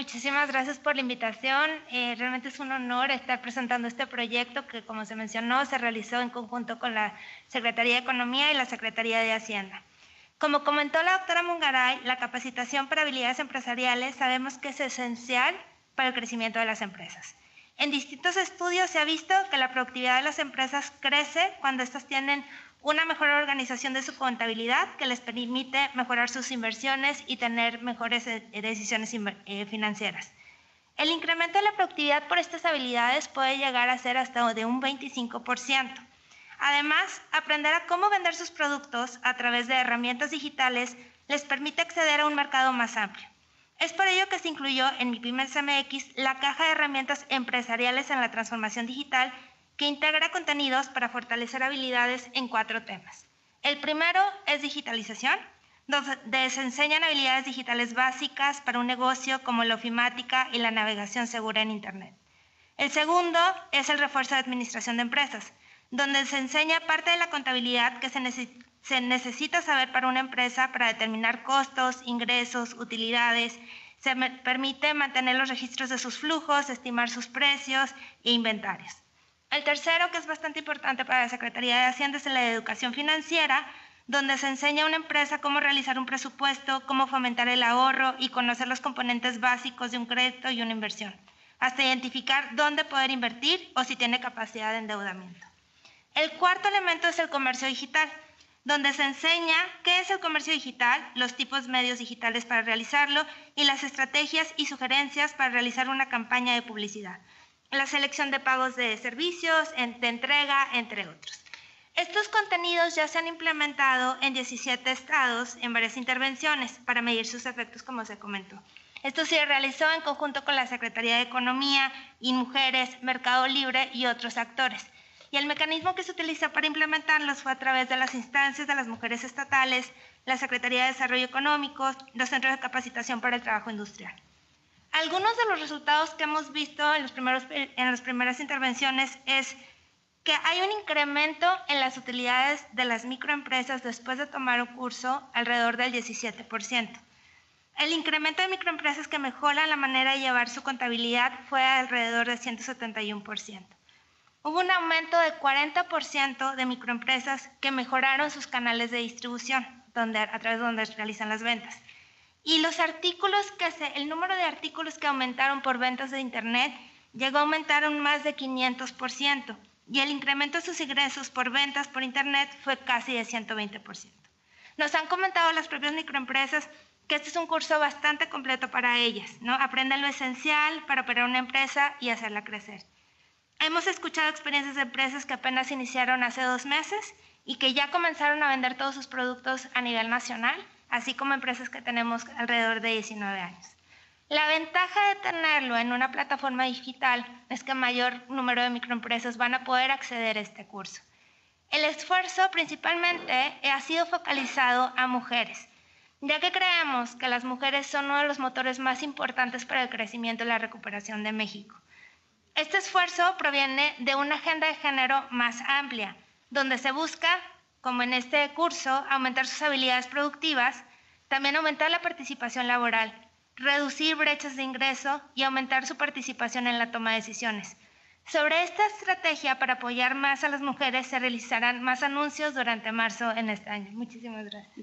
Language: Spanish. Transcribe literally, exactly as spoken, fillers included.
muchísimas gracias por la invitación. Eh, realmente es un honor estar presentando este proyecto que, como se mencionó, se realizó en conjunto con la Secretaría de Economía y la Secretaría de Hacienda. Como comentó la doctora Mungaray, la capacitación para habilidades empresariales sabemos que es esencial para el crecimiento de las empresas. En distintos estudios se ha visto que la productividad de las empresas crece cuando éstas tienen una mejor organización de su contabilidad que les permite mejorar sus inversiones y tener mejores decisiones financieras. El incremento de la productividad por estas habilidades puede llegar a ser hasta de un veinticinco por ciento. Además, aprender a cómo vender sus productos a través de herramientas digitales les permite acceder a un mercado más amplio. Es por ello que se incluyó en MIPYMES M X la caja de herramientas empresariales en la transformación digital, que integra contenidos para fortalecer habilidades en cuatro temas. El primero es digitalización, donde se enseñan habilidades digitales básicas para un negocio como la ofimática y la navegación segura en Internet. El segundo es el refuerzo de administración de empresas, donde se enseña parte de la contabilidad que se, neces se necesita saber para una empresa para determinar costos, ingresos, utilidades. Se permite mantener los registros de sus flujos, estimar sus precios e inventarios. El tercero, que es bastante importante para la Secretaría de Hacienda, es la de educación financiera, donde se enseña a una empresa cómo realizar un presupuesto, cómo fomentar el ahorro y conocer los componentes básicos de un crédito y una inversión, hasta identificar dónde poder invertir o si tiene capacidad de endeudamiento. El cuarto elemento es el comercio digital, donde se enseña qué es el comercio digital, los tipos de medios digitales para realizarlo y las estrategias y sugerencias para realizar una campaña de publicidad, la selección de pagos de servicios, de entrega, entre otros. Estos contenidos ya se han implementado en diecisiete estados en varias intervenciones para medir sus efectos, como se comentó. Esto se realizó en conjunto con la Secretaría de Economía y Mujeres, Mercado Libre y otros actores. Y el mecanismo que se utilizó para implementarlos fue a través de las instancias de las mujeres estatales, la Secretaría de Desarrollo Económico, los centros de capacitación para el trabajo industrial. Algunos de los resultados que hemos visto en, los primeros, en las primeras intervenciones es que hay un incremento en las utilidades de las microempresas después de tomar un curso alrededor del diecisiete por ciento. El incremento de microempresas que mejoran la manera de llevar su contabilidad fue alrededor de ciento setenta y uno por ciento. Hubo un aumento de cuarenta por ciento de microempresas que mejoraron sus canales de distribución, donde, a través de donde realizan las ventas. Y los artículos que se, el número de artículos que aumentaron por ventas de Internet llegó a aumentar un más de quinientos por ciento y el incremento de sus ingresos por ventas por Internet fue casi de ciento veinte por ciento. Nos han comentado las propias microempresas que este es un curso bastante completo para ellas, ¿no? Aprenden lo esencial para operar una empresa y hacerla crecer. Hemos escuchado experiencias de empresas que apenas iniciaron hace dos meses y que ya comenzaron a vender todos sus productos a nivel nacional, así como empresas que tenemos alrededor de diecinueve años. La ventaja de tenerlo en una plataforma digital es que mayor número de microempresas van a poder acceder a este curso. El esfuerzo principalmente ha sido focalizado a mujeres, ya que creemos que las mujeres son uno de los motores más importantes para el crecimiento y la recuperación de México. Este esfuerzo proviene de una agenda de género más amplia, donde se busca, como en este curso, aumentar sus habilidades productivas, también aumentar la participación laboral, reducir brechas de ingreso y aumentar su participación en la toma de decisiones. Sobre esta estrategia para apoyar más a las mujeres se realizarán más anuncios durante marzo en este año. Muchísimas gracias.